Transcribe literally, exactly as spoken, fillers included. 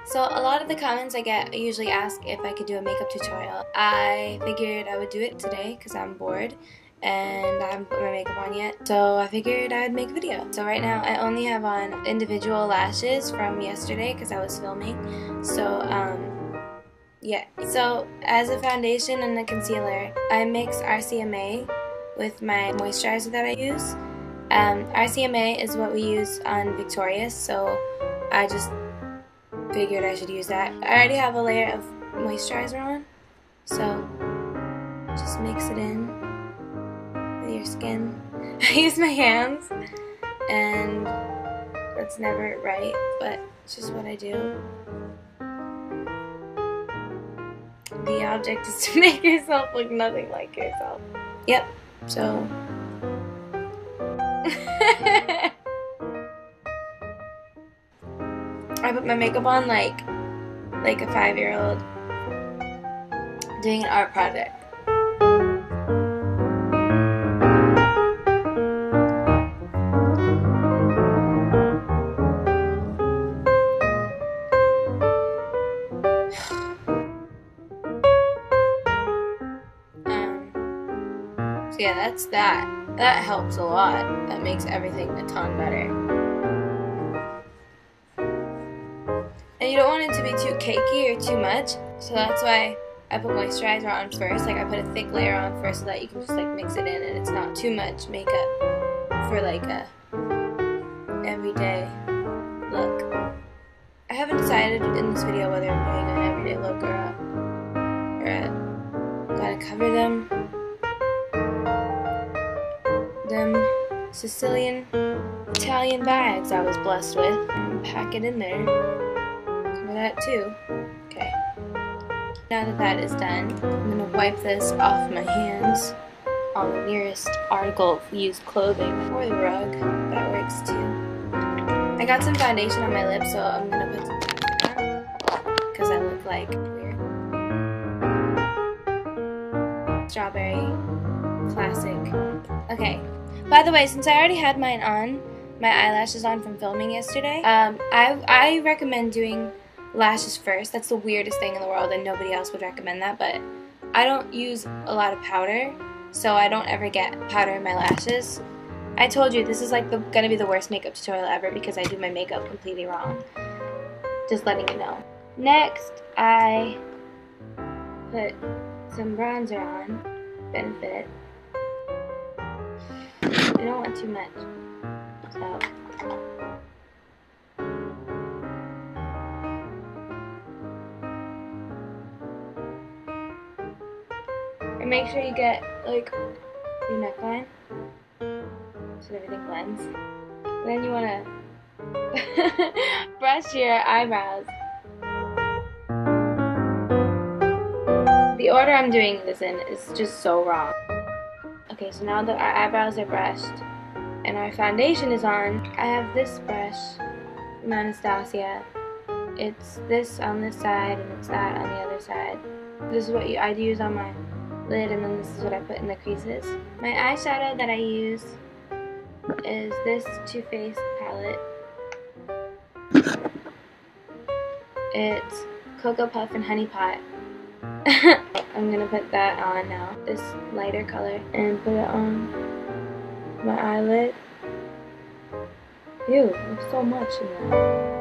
So a lot of the comments I get usually ask if I could do a makeup tutorial. I figured I would do it today because I'm bored and I haven't put my makeup on yet. So I figured I'd make a video. So right now I only have on individual lashes from yesterday because I was filming. So um, yeah. So as a foundation and a concealer, I mix R C M A with my moisturizer that I use. Um, R C M A is what we use on Victorious, so I just figured I should use that. I already have a layer of moisturizer on, so just mix it in with your skin. I use my hands, and that's never right, but it's just what I do. The object is to make yourself look nothing like yourself. Yep, so... I put my makeup on like like a five-year-old doing an art project. um, so yeah, that's that. That helps a lot. That makes everything a ton better. And you don't want it to be too cakey or too much, so that's why I put moisturizer on first. Like I put a thick layer on first so that you can just like mix it in and it's not too much makeup for like a everyday look. I haven't decided in this video whether I'm doing an everyday look or a, or a gotta cover them. Them Sicilian Italian bags I was blessed with and pack it in there. That too. Okay. Now that that is done, I'm gonna wipe this off my hands on the nearest article of used clothing or the rug. That works too. I got some foundation on my lips, so I'm gonna put some on because I look like weird. Strawberry classic. Okay. By the way, since I already had mine on, my eyelashes on from filming yesterday, um, I I recommend doing lashes first. That's the weirdest thing in the world and nobody else would recommend that, but I don't use a lot of powder, so I don't ever get powder in my lashes. I told you this is like the, gonna be the worst makeup tutorial ever because I do my makeup completely wrong. Just letting you know. Next, I put some bronzer on, Benefit. I don't want too much, so and make sure you get like your neckline so everything blends. And then you want to brush your eyebrows. The order I'm doing this in is just so wrong. Okay, so now that our eyebrows are brushed and our foundation is on, I have this brush from Anastasia. It's this on this side and it's that on the other side. This is what you, I'd use on my lid, and then this is what I put in the creases. My eyeshadow that I use is this Too Faced palette. It's Cocoa Puff and Honey Pot. I'm gonna put that on now, this lighter color, and put it on my eyelid. Ew, there's so much in that.